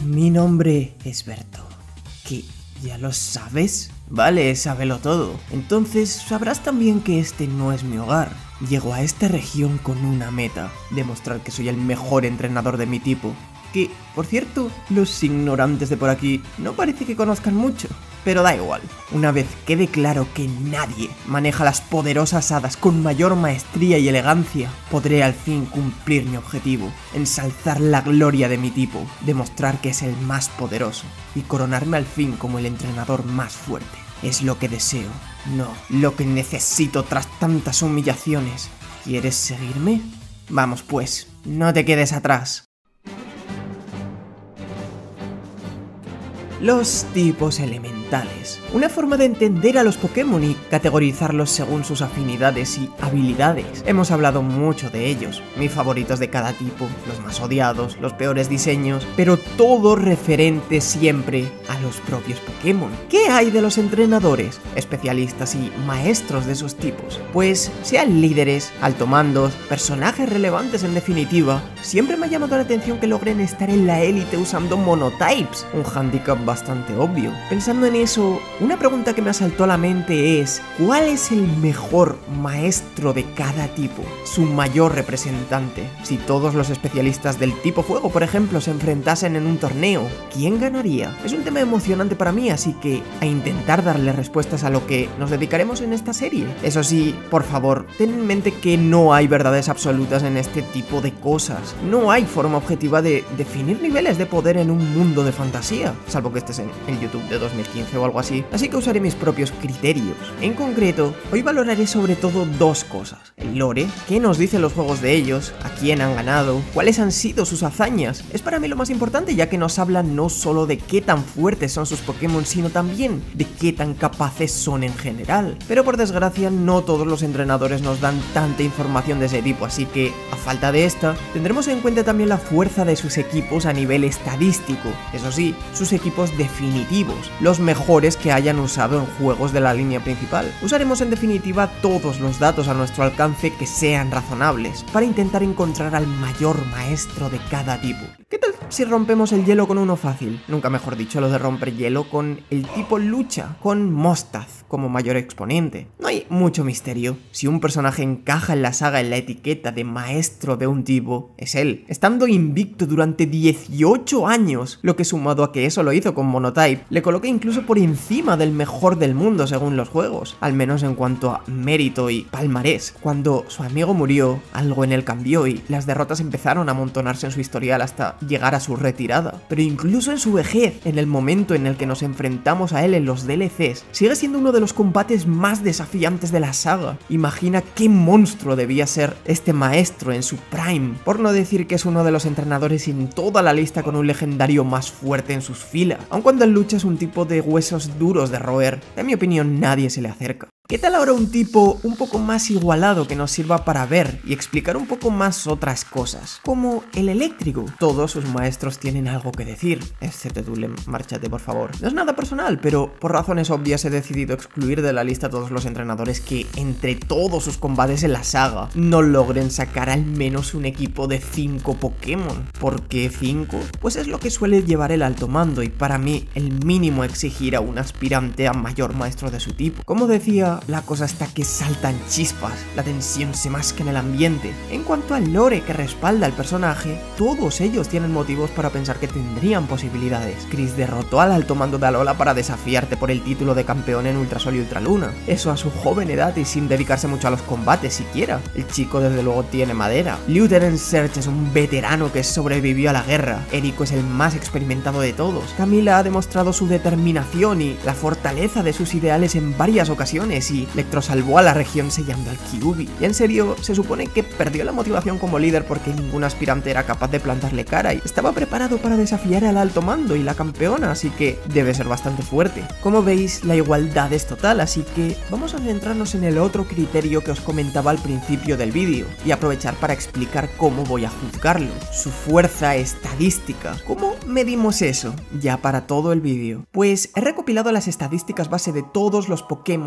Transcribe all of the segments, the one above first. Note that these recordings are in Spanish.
Mi nombre es Berto. ¿Qué? ¿Ya lo sabes? Vale, sábelo todo. Entonces sabrás también que este no es mi hogar. Llego a esta región con una meta: demostrar que soy el mejor entrenador de mi tipo. Que, por cierto, los ignorantes de por aquí no parece que conozcan mucho. Pero da igual, una vez quede claro que nadie maneja las poderosas hadas con mayor maestría y elegancia, podré al fin cumplir mi objetivo: ensalzar la gloria de mi tipo, demostrar que es el más poderoso y coronarme al fin como el entrenador más fuerte. Es lo que deseo, no lo que necesito tras tantas humillaciones. ¿Quieres seguirme? Vamos pues, no te quedes atrás. Los tipos elementales. Una forma de entender a los Pokémon y categorizarlos según sus afinidades y habilidades. Hemos hablado mucho de ellos, mis favoritos de cada tipo, los más odiados, los peores diseños, pero todo referente siempre a los propios Pokémon. ¿Qué hay de los entrenadores, especialistas y maestros de esos tipos? Pues sean líderes, altomandos, personajes relevantes en definitiva, siempre me ha llamado la atención que logren estar en la élite usando monotypes, un handicap bastante obvio. Pensando en eso, una pregunta que me asaltó a la mente es: ¿cuál es el mejor maestro de cada tipo? Su mayor representante. Si todos los especialistas del tipo fuego, por ejemplo, se enfrentasen en un torneo, ¿quién ganaría? Es un tema emocionante para mí, así que a intentar darle respuestas a lo que nos dedicaremos en esta serie. Eso sí, por favor, ten en mente que no hay verdades absolutas en este tipo de cosas. No hay forma objetiva de definir niveles de poder en un mundo de fantasía, salvo que estés en el YouTube de 2015 o algo así, así que usaré mis propios criterios. En concreto, hoy valoraré sobre todo dos cosas: el lore, qué nos dicen los juegos de ellos, a quién han ganado, cuáles han sido sus hazañas. Es para mí lo más importante, ya que nos hablan no solo de qué tan fuertes son sus Pokémon, sino también de qué tan capaces son en general. Pero por desgracia no todos los entrenadores nos dan tanta información de ese tipo, así que a falta de esta, tendremos en cuenta también la fuerza de sus equipos a nivel estadístico. Eso sí, sus equipos definitivos, los mejores que hayan usado en juegos de la línea principal. Usaremos en definitiva todos los datos a nuestro alcance que sean razonables, para intentar encontrar al mayor maestro de cada tipo. ¿Qué tal si rompemos el hielo con uno fácil? Nunca mejor dicho lo de romper hielo con el tipo lucha, con Mostaz como mayor exponente. No hay mucho misterio. Si un personaje encaja en la saga en la etiqueta de maestro de un tipo, es él, estando invicto durante 18 años, lo que sumado a que eso lo hizo con Monotype, le coloca incluso por encima del mejor del mundo según los juegos, al menos en cuanto a mérito y palmarés. Cuando su amigo murió, algo en él cambió y las derrotas empezaron a amontonarse en su historial hasta llegar a su retirada. Pero incluso en su vejez, en el momento en el que nos enfrentamos a él en los DLCs, sigue siendo uno de los combates más desafiantes de la saga. Imagina qué monstruo debía ser este maestro en su prime, por no decir que es uno de los entrenadores en toda la lista con un legendario más fuerte en sus filas, aun cuando en lucha es un tipo de huesos duros de roer. En mi opinión, nadie se le acerca. ¿Qué tal ahora un tipo un poco más igualado que nos sirva para ver y explicar un poco más otras cosas? Como el eléctrico. Todos sus maestros tienen algo que decir, excepto tú, márchate por favor. No es nada personal, pero por razones obvias he decidido excluir de la lista a todos los entrenadores que, entre todos sus combates en la saga, no logren sacar al menos un equipo de 5 Pokémon. ¿Por qué 5? Pues es lo que suele llevar el alto mando y para mí el mínimo a exigir a un aspirante a mayor maestro de su tipo. Como decía, la cosa está que saltan chispas, la tensión se masca en el ambiente. En cuanto al lore que respalda al personaje, todos ellos tienen motivos para pensar que tendrían posibilidades. Chris derrotó al alto mando de Alola para desafiarte por el título de campeón en Ultrasol y Ultraluna. Eso a su joven edad y sin dedicarse mucho a los combates siquiera. El chico desde luego tiene madera. Lieutenant Surge es un veterano que sobrevivió a la guerra. Eriko es el más experimentado de todos. Camila ha demostrado su determinación y la fortaleza de sus ideales en varias ocasiones y Electro salvó a la región sellando al Kyuubi. Y en serio, se supone que perdió la motivación como líder porque ningún aspirante era capaz de plantarle cara y estaba preparado para desafiar al alto mando y la campeona, así que debe ser bastante fuerte. Como veis, la igualdad es total, así que vamos a centrarnos en el otro criterio que os comentaba al principio del vídeo y aprovechar para explicar cómo voy a juzgarlo: su fuerza estadística. ¿Cómo medimos eso? Ya para todo el vídeo. Pues he recopilado las estadísticas base de todos los Pokémon de su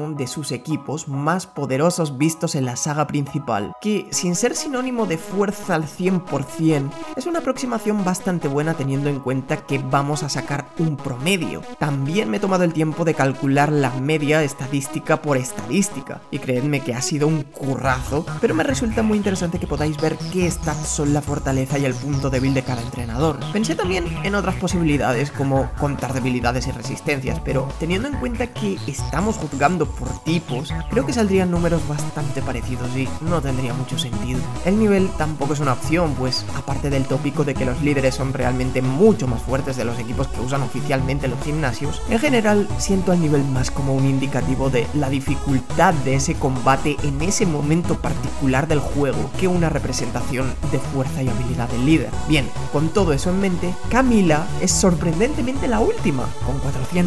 sus equipos más poderosos vistos en la saga principal, que sin ser sinónimo de fuerza al 100%, es una aproximación bastante buena teniendo en cuenta que vamos a sacar un promedio. También me he tomado el tiempo de calcular la media estadística por estadística, y creedme que ha sido un currazo, pero me resulta muy interesante que podáis ver qué stats son la fortaleza y el punto débil de cada entrenador. Pensé también en otras posibilidades como contar debilidades y resistencias, pero teniendo en cuenta que estamos juzgando por tipos, creo que saldrían números bastante parecidos y no tendría mucho sentido. El nivel tampoco es una opción, pues aparte del tópico de que los líderes son realmente mucho más fuertes de los equipos que usan oficialmente los gimnasios, en general siento al nivel más como un indicativo de la dificultad de ese combate en ese momento particular del juego que una representación de fuerza y habilidad del líder. Bien, con todo eso en mente, Camila es sorprendentemente la última, con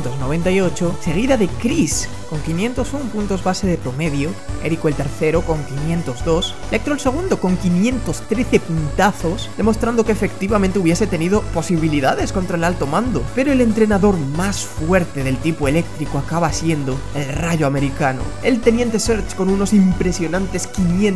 498, seguida de Chris, con 501 puntos base de promedio, Érico el tercero con 502, Electro el segundo con 513 puntazos, demostrando que efectivamente hubiese tenido posibilidades contra el alto mando, pero el entrenador más fuerte del tipo eléctrico acaba siendo el Rayo Americano, el Teniente Surge con unos impresionantes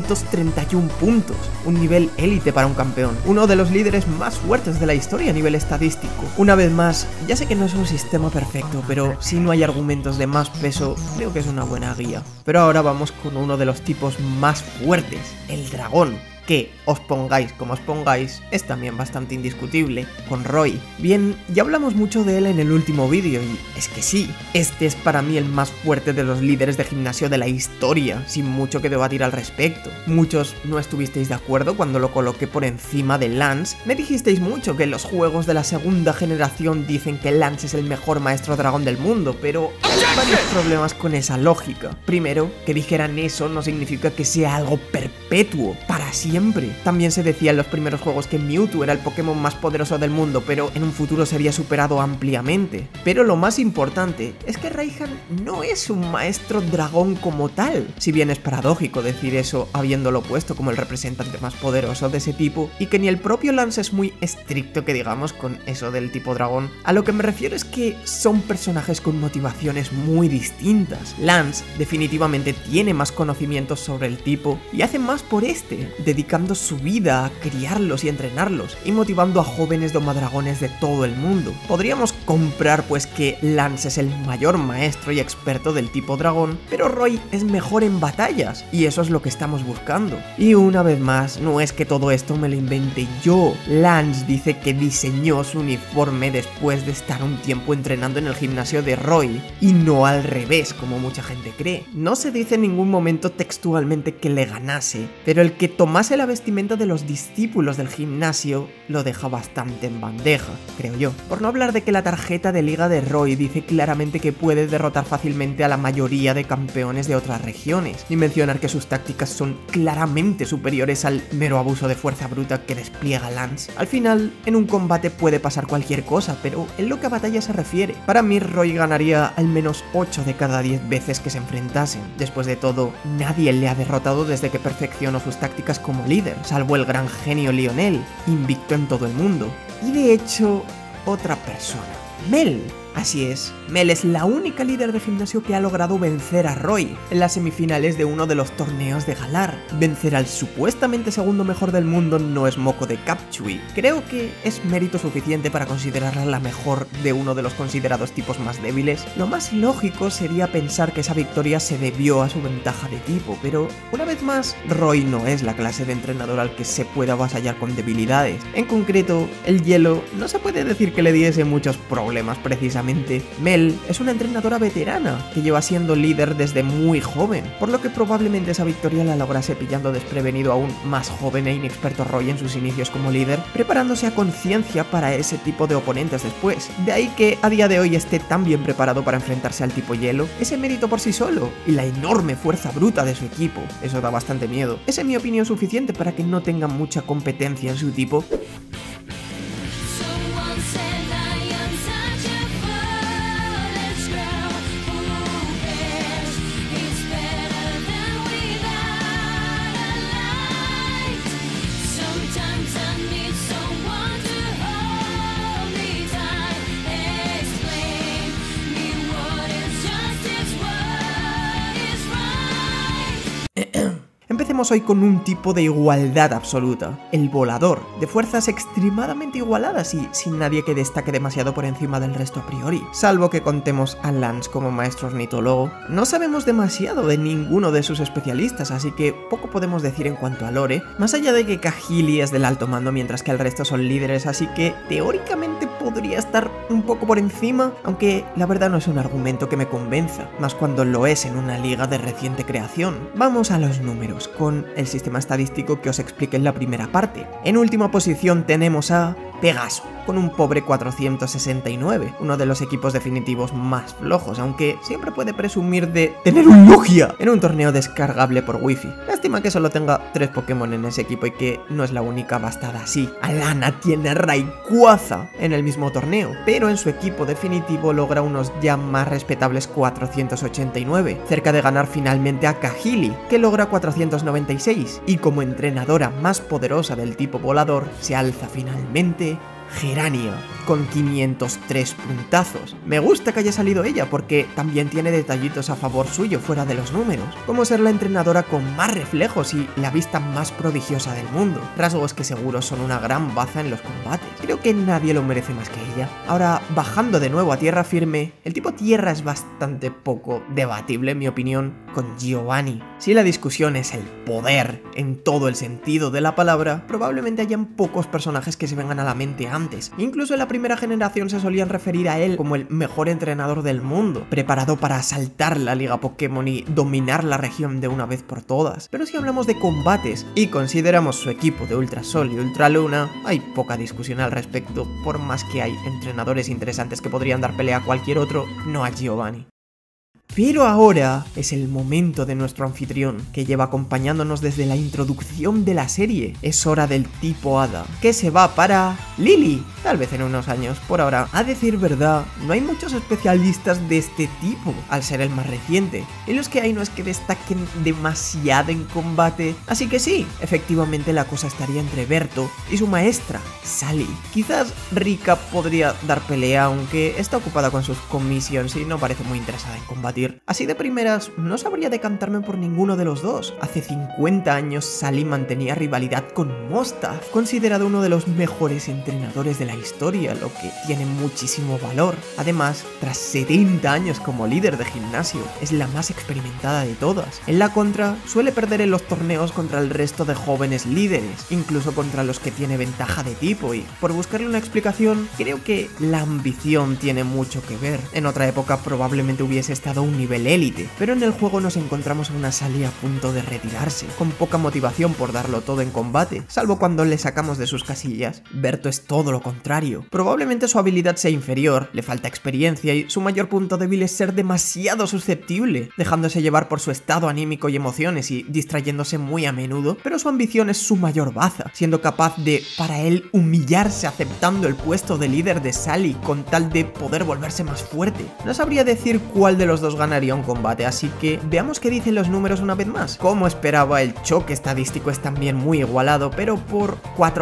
531 puntos, un nivel élite para un campeón, uno de los líderes más fuertes de la historia a nivel estadístico. Una vez más, ya sé que no es un sistema perfecto, pero si no hay argumentos de más peso, creo que es una buena guía. Pero ahora vamos con uno de los tipos más fuertes, el dragón, que, os pongáis como os pongáis, es también bastante indiscutible, con Roy. Bien, ya hablamos mucho de él en el último vídeo y es que sí, este es para mí el más fuerte de los líderes de gimnasio de la historia, sin mucho que debatir al respecto. Muchos no estuvisteis de acuerdo cuando lo coloqué por encima de Lance, me dijisteis mucho que los juegos de la segunda generación dicen que Lance es el mejor maestro dragón del mundo, pero hay varios problemas con esa lógica. Primero, que dijeran eso no significa que sea algo perpetuo, para siempre. También se decía en los primeros juegos que Mewtwo era el Pokémon más poderoso del mundo, pero en un futuro sería superado ampliamente. Pero lo más importante es que Raihan no es un maestro dragón como tal, si bien es paradójico decir eso habiéndolo puesto como el representante más poderoso de ese tipo, y que ni el propio Lance es muy estricto que digamos con eso del tipo dragón. A lo que me refiero es que son personajes con motivaciones muy distintas. Lance definitivamente tiene más conocimientos sobre el tipo y hace más por este, dedicando su vida a criarlos y entrenarlos, y motivando a jóvenes domadragones de todo el mundo. Podríamos comprar pues que Lance es el mayor maestro y experto del tipo dragón, pero Roy es mejor en batallas, y eso es lo que estamos buscando. Y una vez más, no es que todo esto me lo invente yo. Lance dice que diseñó su uniforme después de estar un tiempo entrenando en el gimnasio de Roy, y no al revés, como mucha gente cree. No se dice en ningún momento textualmente que le ganase, pero el que tomase la vestimenta de los discípulos del gimnasio lo deja bastante en bandeja, creo yo. Por no hablar de que la tarjeta de liga de Roy dice claramente que puede derrotar fácilmente a la mayoría de campeones de otras regiones, y mencionar que sus tácticas son claramente superiores al mero abuso de fuerza bruta que despliega Lance. Al final, en un combate puede pasar cualquier cosa, pero en lo que a batalla se refiere, para mí Roy ganaría al menos 8 de cada 10 veces que se enfrentasen. Después de todo, nadie le ha derrotado desde que perfeccionó sus tácticas como líder, salvo el gran genio Lionel, invicto en todo el mundo. Y de hecho, otra persona, Mel. Así es, Mel es la única líder de gimnasio que ha logrado vencer a Roy en las semifinales de uno de los torneos de Galar. Vencer al supuestamente segundo mejor del mundo no es moco de Capchui. Creo que es mérito suficiente para considerarla la mejor de uno de los considerados tipos más débiles. Lo más lógico sería pensar que esa victoria se debió a su ventaja de tipo, pero una vez más, Roy no es la clase de entrenador al que se pueda avasallar con debilidades. En concreto, el hielo no se puede decir que le diese muchos problemas precisamente. Mel es una entrenadora veterana que lleva siendo líder desde muy joven, por lo que probablemente esa victoria la lograse pillando desprevenido a un más joven e inexperto Roy en sus inicios como líder, preparándose a conciencia para ese tipo de oponentes después. De ahí que a día de hoy esté tan bien preparado para enfrentarse al tipo hielo, ese mérito por sí solo, y la enorme fuerza bruta de su equipo, eso da bastante miedo. Es en mi opinión suficiente para que no tenga mucha competencia en su tipo. contamos hoy con un tipo de igualdad absoluta, el volador, de fuerzas extremadamente igualadas y sin nadie que destaque demasiado por encima del resto a priori, salvo que contemos a Lance como maestro ornitólogo. No sabemos demasiado de ninguno de sus especialistas, así que poco podemos decir en cuanto a lore, más allá de que Kahili es del alto mando mientras que el resto son líderes, así que teóricamente podría estar un poco por encima, aunque la verdad no es un argumento que me convenza, más cuando lo es en una liga de reciente creación. Vamos a los números, con el sistema estadístico que os expliqué en la primera parte. En última posición tenemos a Pegaso, con un pobre 469, uno de los equipos definitivos más flojos, aunque siempre puede presumir de tener un Logia en un torneo descargable por wifi. Lástima que solo tenga 3 Pokémon en ese equipo y que no es la única bastada así. Alana tiene a Rayquaza en el mismo torneo, pero en su equipo definitivo logra unos ya más respetables 489, cerca de ganar finalmente a Kahili, que logra 496, y como entrenadora más poderosa del tipo volador, se alza finalmente Gerania, con 503 puntazos. Me gusta que haya salido ella porque también tiene detallitos a favor suyo fuera de los números, como ser la entrenadora con más reflejos y la vista más prodigiosa del mundo, rasgos que seguro son una gran baza en los combates. Creo que nadie lo merece más que ella. Ahora, bajando de nuevo a tierra firme, el tipo tierra es bastante poco debatible en mi opinión con Giovanni. Si la discusión es el poder en todo el sentido de la palabra, probablemente hayan pocos personajes que se vengan a la mente antes. Incluso en la primera generación se solían referir a él como el mejor entrenador del mundo, preparado para asaltar la liga Pokémon y dominar la región de una vez por todas. Pero si hablamos de combates y consideramos su equipo de Ultra Sol y Ultra Luna, hay poca discusión al respecto, por más que hay entrenadores interesantes que podrían dar pelea a cualquier otro, no a Giovanni. Pero ahora es el momento de nuestro anfitrión, que lleva acompañándonos desde la introducción de la serie. Es hora del tipo hada, que se va para Lily, tal vez en unos años. Por ahora, a decir verdad, no hay muchos especialistas de este tipo, al ser el más reciente, y los que hay no es que destaquen demasiado en combate, así que sí, efectivamente la cosa estaría entre Berto y su maestra, Sally. Quizás Rika podría dar pelea, aunque está ocupada con sus commissions y no parece muy interesada en combatir. Así de primeras, no sabría decantarme por ninguno de los dos. Hace 50 años Sally mantenía rivalidad con Mostaf, considerado uno de los mejores entrenadores de la historia, lo que tiene muchísimo valor. Además, tras 70 años como líder de gimnasio, es la más experimentada de todas. En la contra, suele perder en los torneos contra el resto de jóvenes líderes, incluso contra los que tiene ventaja de tipo, y por buscarle una explicación, creo que la ambición tiene mucho que ver. En otra época probablemente hubiese estado un nivel élite, pero en el juego nos encontramos a una Sally a punto de retirarse, con poca motivación por darlo todo en combate, salvo cuando le sacamos de sus casillas. Berto es todo lo contrario. Probablemente su habilidad sea inferior, le falta experiencia y su mayor punto débil es ser demasiado susceptible, dejándose llevar por su estado anímico y emociones y distrayéndose muy a menudo, pero su ambición es su mayor baza, siendo capaz de, para él, humillarse aceptando el puesto de líder de Sally con tal de poder volverse más fuerte. No sabría decir cuál de los dos ganaría un combate, así que veamos qué dicen los números una vez más. Como esperaba, el choque estadístico es también muy igualado, pero por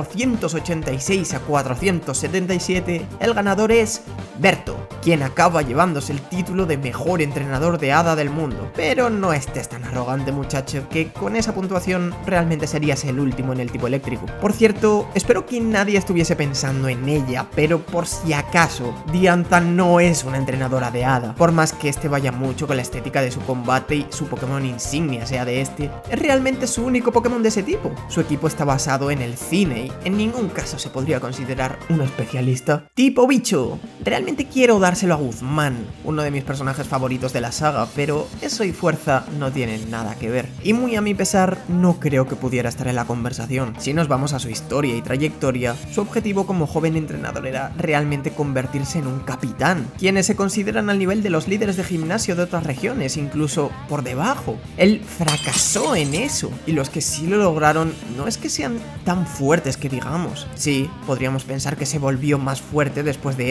486 a 477, el ganador es Berto, quien acaba llevándose el título de mejor entrenador de hada del mundo. Pero no estés tan arrogante, muchacho, que con esa puntuación realmente serías el último en el tipo eléctrico. Por cierto, espero que nadie estuviese pensando en ella, pero por si acaso, Diantha no es una entrenadora de hada, por más que este vaya mucho con la estética de su combate y su Pokémon insignia sea de este, es realmente su único Pokémon de ese tipo. Su equipo está basado en el cine y en ningún caso se podría considerar un especialista. Tipo bicho, realmente quiero dárselo a Guzmán, uno de mis personajes favoritos de la saga, pero eso y fuerza no tienen nada que ver. Y muy a mi pesar, no creo que pudiera estar en la conversación. Si nos vamos a su historia y trayectoria, su objetivo como joven entrenador era realmente convertirse en un capitán, quienes se consideran al nivel de los líderes de gimnasio de otras regiones, incluso por debajo. Él fracasó en eso, y los que sí lo lograron no es que sean tan fuertes que digamos. Sí, podríamos pensar que se volvió más fuerte después de eso,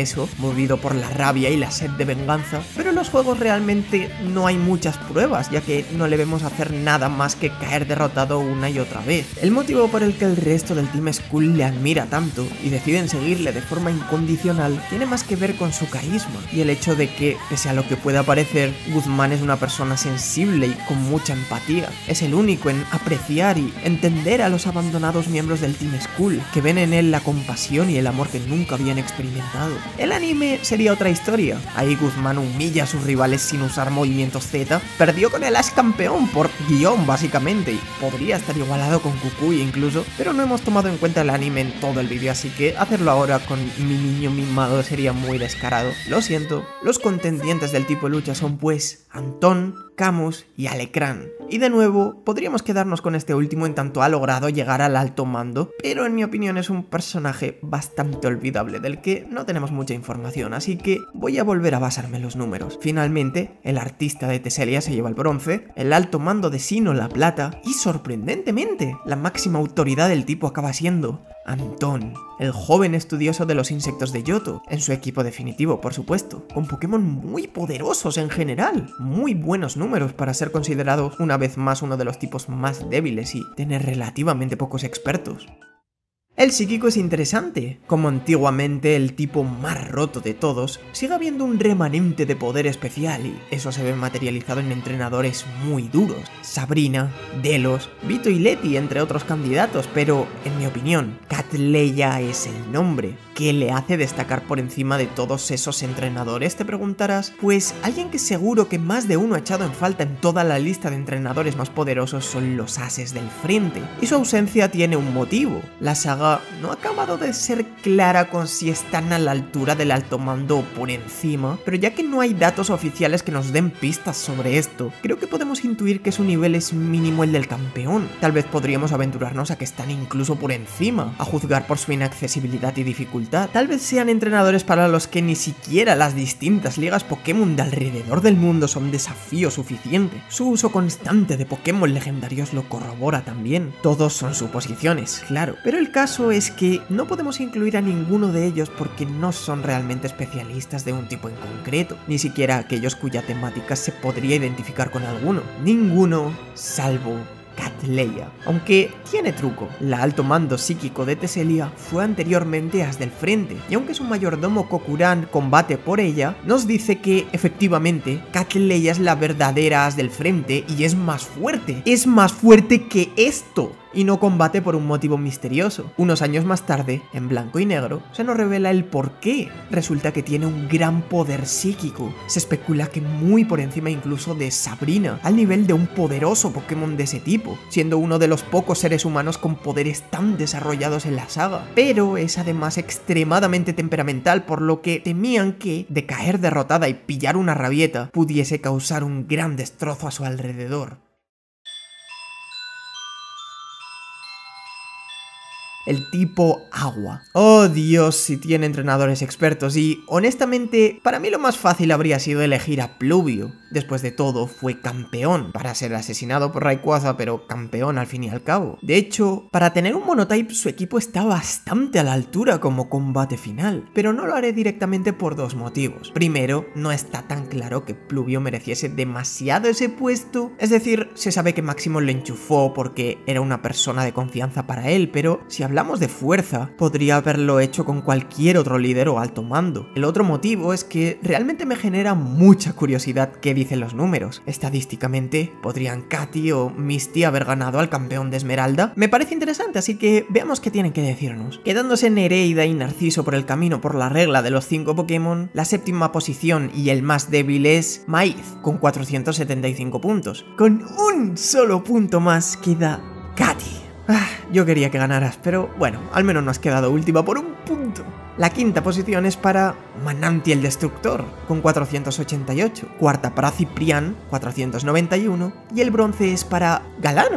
movido por la rabia y la sed de venganza, pero en los juegos realmente no hay muchas pruebas, ya que no le vemos hacer nada más que caer derrotado una y otra vez. El motivo por el que el resto del Team Skull le admira tanto y deciden seguirle de forma incondicional tiene más que ver con su carisma y el hecho de que, pese a lo que pueda parecer, Guzmán es una persona sensible y con mucha empatía. Es el único en apreciar y entender a los abandonados miembros del Team Skull, que ven en él la compasión y el amor que nunca habían experimentado. El anime sería otra historia. Ahí Guzmán humilla a sus rivales sin usar movimientos Z, perdió con el Ash campeón por guión básicamente y podría estar igualado con Kukui incluso, pero no hemos tomado en cuenta el anime en todo el vídeo, así que hacerlo ahora con mi niño mimado sería muy descarado. Lo siento. Los contendientes del tipo lucha son pues Antón, Camus y Alecrán. Y de nuevo, podríamos quedarnos con este último en tanto ha logrado llegar al alto mando, pero en mi opinión es un personaje bastante olvidable del que no tenemos mucha información, así que voy a volver a basarme en los números. Finalmente, el artista de Teselia se lleva el bronce, el alto mando de Sino la plata, y sorprendentemente, la máxima autoridad del tipo acaba siendo Antón, el joven estudioso de los insectos de Yoto, en su equipo definitivo, por supuesto, con Pokémon muy poderosos en general, muy buenos números para ser considerado una vez más uno de los tipos más débiles y tener relativamente pocos expertos. El psíquico es interesante. Como antiguamente el tipo más roto de todos, sigue habiendo un remanente de poder especial y eso se ve materializado en entrenadores muy duros. Sabrina, Delos, Vito y Leti entre otros candidatos, pero en mi opinión, Catleya es el nombre. ¿Qué le hace destacar por encima de todos esos entrenadores? Te preguntarás. Pues alguien que seguro que más de uno ha echado en falta en toda la lista de entrenadores más poderosos son los ases del frente. Y su ausencia tiene un motivo. La saga no ha acabado de ser clara con si están a la altura del alto mando o por encima, pero ya que no hay datos oficiales que nos den pistas sobre esto, creo que podemos intuir que su nivel es mínimo el del campeón. Tal vez podríamos aventurarnos a que están incluso por encima, a juzgar por su inaccesibilidad y dificultad. Tal vez sean entrenadores para los que ni siquiera las distintas ligas Pokémon de alrededor del mundo son desafío suficiente. Su uso constante de Pokémon legendarios lo corrobora también. Todos son suposiciones, claro, pero el caso es que no podemos incluir a ninguno de ellos porque no son realmente especialistas de un tipo en concreto, ni siquiera aquellos cuya temática se podría identificar con alguno. Ninguno, salvo Catleya. Aunque tiene truco, la alto mando psíquico de Teselia fue anteriormente as del frente, y aunque su mayordomo Kokuran combate por ella, nos dice que, efectivamente, Catleya es la verdadera as del frente y es más fuerte. Es más fuerte que esto. Y no combate por un motivo misterioso. Unos años más tarde, en blanco y negro, se nos revela el porqué. Resulta que tiene un gran poder psíquico. Se especula que muy por encima incluso de Sabrina, al nivel de un poderoso Pokémon de ese tipo, siendo uno de los pocos seres humanos con poderes tan desarrollados en la saga. Pero es además extremadamente temperamental, por lo que temían que, de caer derrotada y pillar una rabieta, pudiese causar un gran destrozo a su alrededor. El tipo agua. Oh Dios, si tiene entrenadores expertos y, honestamente, para mí lo más fácil habría sido elegir a Pluvio. Después de todo, fue campeón para ser asesinado por Rayquaza, pero campeón al fin y al cabo. De hecho, para tener un monotype, su equipo está bastante a la altura como combate final, pero no lo haré directamente por dos motivos. Primero, no está tan claro que Pluvio mereciese demasiado ese puesto, es decir, se sabe que Máximo le enchufó porque era una persona de confianza para él, pero si hablamos de fuerza, podría haberlo hecho con cualquier otro líder o alto mando. El otro motivo es que realmente me genera mucha curiosidad qué dicen los números. Estadísticamente, ¿podrían Katy o Misty haber ganado al campeón de Esmeralda? Me parece interesante, así que veamos qué tienen que decirnos. Quedándose Nereida y Narciso por el camino por la regla de los 5 Pokémon, la séptima posición y el más débil es Maiz, con 475 puntos. Con un solo punto más queda Katy. Yo quería que ganaras, pero bueno, al menos no has quedado última por un punto. La quinta posición es para Mananti el Destructor, con 488. Cuarta para Ciprián, 491. Y el bronce es para Galano.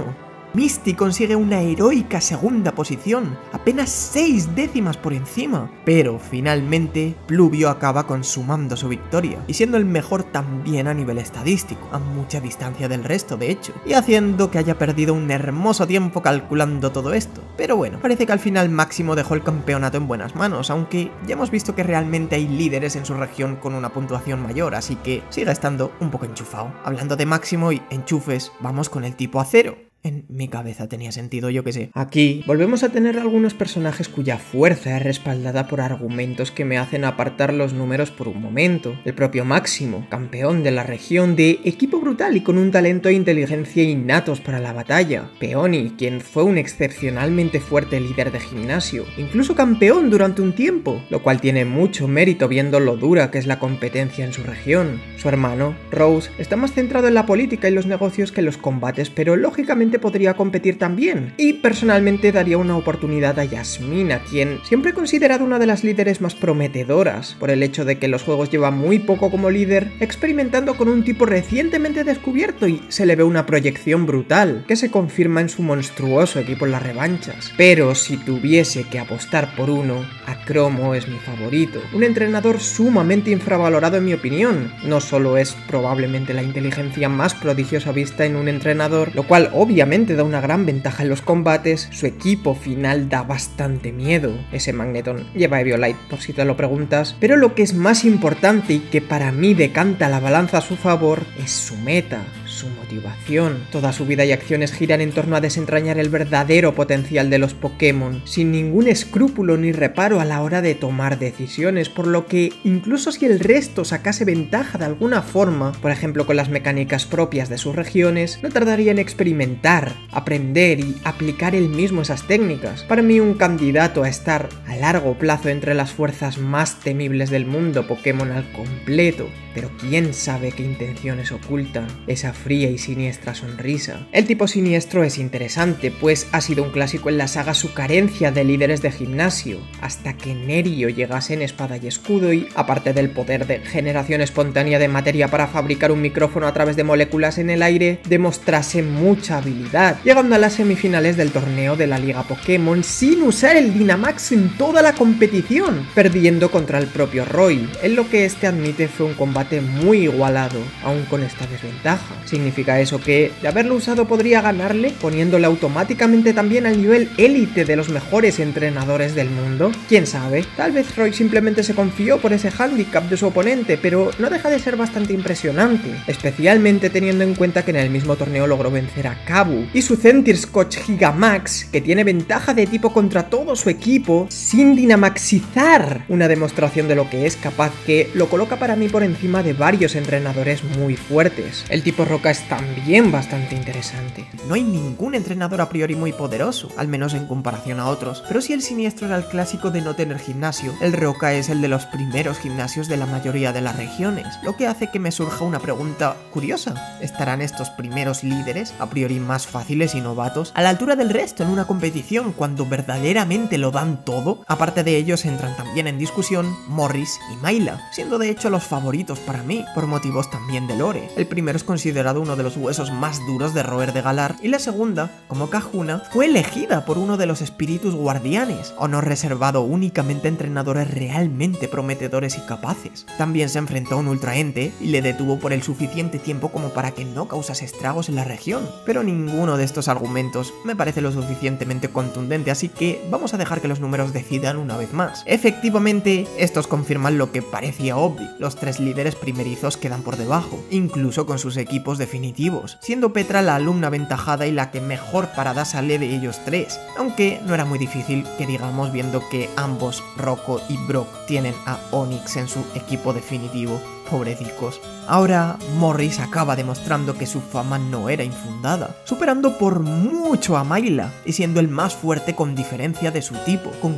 Misty consigue una heroica segunda posición, apenas 6 décimas por encima, pero finalmente Pluvio acaba consumando su victoria y siendo el mejor también a nivel estadístico, a mucha distancia del resto de hecho, y haciendo que haya perdido un hermoso tiempo calculando todo esto. Pero bueno, parece que al final Máximo dejó el campeonato en buenas manos, aunque ya hemos visto que realmente hay líderes en su región con una puntuación mayor, así que sigue estando un poco enchufado. Hablando de Máximo y enchufes, vamos con el tipo acero. En mi cabeza tenía sentido, yo que sé. Aquí volvemos a tener algunos personajes cuya fuerza es respaldada por argumentos que me hacen apartar los números por un momento. El propio Máximo, campeón de la región, de equipo brutal y con un talento e inteligencia innatos para la batalla. Peony, quien fue un excepcionalmente fuerte líder de gimnasio, incluso campeón durante un tiempo, lo cual tiene mucho mérito viendo lo dura que es la competencia en su región. Su hermano, Rose, está más centrado en la política y los negocios que en los combates, pero lógicamente podría competir también. Y personalmente daría una oportunidad a Yasmina, quien siempre he considerado una de las líderes más prometedoras, por el hecho de que los juegos lleva muy poco como líder, experimentando con un tipo recientemente descubierto y se le ve una proyección brutal, que se confirma en su monstruoso equipo en las revanchas. Pero si tuviese que apostar por uno, Acromo es mi favorito. Un entrenador sumamente infravalorado en mi opinión. No solo es probablemente la inteligencia más prodigiosa vista en un entrenador, lo cual obviamente da una gran ventaja en los combates, su equipo final da bastante miedo. Ese Magneton lleva Eviolite por si te lo preguntas, pero lo que es más importante y que para mí decanta la balanza a su favor es su meta, su motivación. Toda su vida y acciones giran en torno a desentrañar el verdadero potencial de los Pokémon, sin ningún escrúpulo ni reparo a la hora de tomar decisiones, por lo que incluso si el resto sacase ventaja de alguna forma, por ejemplo con las mecánicas propias de sus regiones, no tardaría en experimentar, aprender y aplicar él mismo esas técnicas. Para mí un candidato a estar a largo plazo entre las fuerzas más temibles del mundo Pokémon al completo, pero quién sabe qué intenciones ocultan esa fría y siniestra sonrisa. El tipo siniestro es interesante, pues ha sido un clásico en la saga su carencia de líderes de gimnasio, hasta que Nerio llegase en Espada y Escudo y, aparte del poder de generación espontánea de materia para fabricar un micrófono a través de moléculas en el aire, demostrase mucha habilidad, llegando a las semifinales del torneo de la Liga Pokémon sin usar el Dynamax en toda la competición, perdiendo contra el propio Roy, en lo que este admite fue un combate muy igualado, aún con esta desventaja. ¿Significa eso que, de haberlo usado, podría ganarle, poniéndole automáticamente también al nivel élite de los mejores entrenadores del mundo? ¿Quién sabe? Tal vez Roy simplemente se confió por ese hándicap de su oponente, pero no deja de ser bastante impresionante, especialmente teniendo en cuenta que en el mismo torneo logró vencer a Kabu y su Centiskorch Gigamax, que tiene ventaja de tipo contra todo su equipo, sin dinamaxizar, una demostración de lo que es capaz que lo coloca para mí por encima de varios entrenadores muy fuertes. El tipo Roca es también bastante interesante. No hay ningún entrenador a priori muy poderoso, al menos en comparación a otros, pero si el Siniestro era el clásico de no tener gimnasio, el Roca es el de los primeros gimnasios de la mayoría de las regiones, lo que hace que me surja una pregunta curiosa. ¿Estarán estos primeros líderes, a priori más fáciles y novatos, a la altura del resto en una competición cuando verdaderamente lo dan todo? Aparte de ellos entran también en discusión Morris y Mayla, siendo de hecho los favoritos para mí, por motivos también de lore. El primero es considerado uno de los huesos más duros de roer de Galar, y la segunda, como Kahuna, fue elegida por uno de los espíritus guardianes, honor reservado únicamente a entrenadores realmente prometedores y capaces. También se enfrentó a un ultraente y le detuvo por el suficiente tiempo como para que no causase estragos en la región, pero ninguno de estos argumentos me parece lo suficientemente contundente, así que vamos a dejar que los números decidan una vez más. Efectivamente, estos confirman lo que parecía obvio, los tres líderes primerizos quedan por debajo, incluso con sus equipos definitivos, siendo Petra la alumna aventajada y la que mejor parada sale de ellos tres, aunque no era muy difícil que digamos viendo que ambos, Rocco y Brock, tienen a Onix en su equipo definitivo. Pobrecicos. Ahora, Morris acaba demostrando que su fama no era infundada, superando por mucho a Mayla y siendo el más fuerte con diferencia de su tipo, con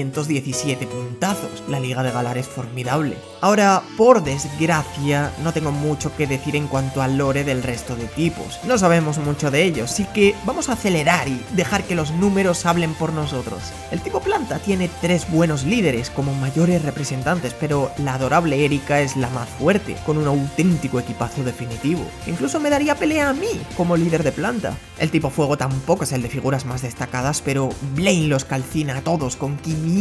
517 puntazos. La Liga de Galar es formidable. Ahora, por desgracia, no tengo mucho que decir en cuanto al lore del resto de tipos. No sabemos mucho de ellos, así que vamos a acelerar y dejar que los números hablen por nosotros. El tipo planta tiene 3 buenos líderes como mayores representantes, pero la adorable Erika es la más fuerte, con un auténtico equipazo definitivo. Incluso me daría pelea a mí como líder de planta. El tipo fuego tampoco es el de figuras más destacadas, pero Blaine los calcina a todos con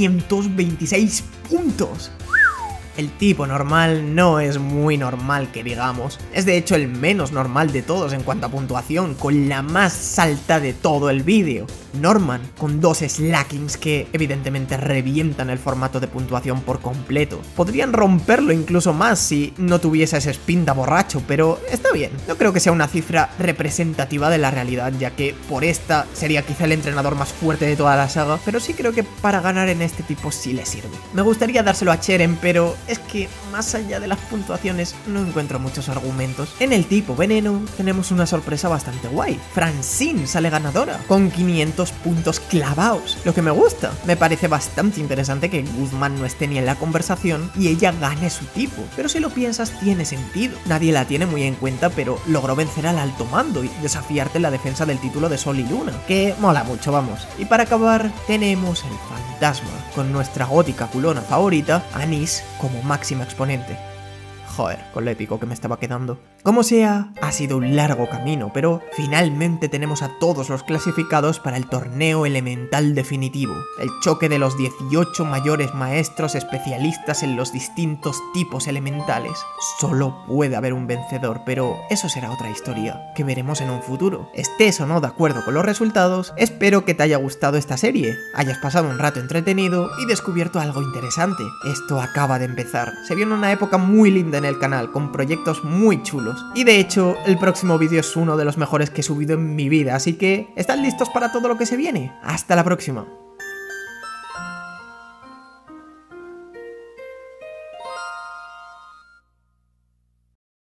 526 puntos. El tipo normal no es muy normal que digamos, es de hecho el menos normal de todos en cuanto a puntuación, con la más alta de todo el vídeo. Norman, con 2 slackings que evidentemente revientan el formato de puntuación por completo. Podrían romperlo incluso más si no tuviese ese spinda borracho, pero está bien. No creo que sea una cifra representativa de la realidad, ya que por esta sería quizá el entrenador más fuerte de toda la saga, pero sí creo que para ganar en este tipo sí le sirve. Me gustaría dárselo a Cheren, pero es que más allá de las puntuaciones no encuentro muchos argumentos. En el tipo veneno tenemos una sorpresa bastante guay. Francine sale ganadora con 500 puntos clavados, lo que me gusta. Me parece bastante interesante que Guzmán no esté ni en la conversación y ella gane su tipo, pero si lo piensas tiene sentido. Nadie la tiene muy en cuenta, pero logró vencer al alto mando y desafiarte en la defensa del título de Sol y Luna, que mola mucho, vamos. Y para acabar tenemos el fantasma, con nuestra gótica culona favorita, Anís, como máxima exponente. Joder, con lo épico que me estaba quedando. Como sea, ha sido un largo camino, pero finalmente tenemos a todos los clasificados para el torneo elemental definitivo. El choque de los 18 mayores maestros especialistas en los distintos tipos elementales. Solo puede haber un vencedor, pero eso será otra historia, que veremos en un futuro. Estés o no de acuerdo con los resultados, espero que te haya gustado esta serie, hayas pasado un rato entretenido y descubierto algo interesante. Esto acaba de empezar. Se viene una época muy linda en el canal, con proyectos muy chulos. Y de hecho, el próximo vídeo es uno de los mejores que he subido en mi vida, así que ¿están listos para todo lo que se viene? ¡Hasta la próxima!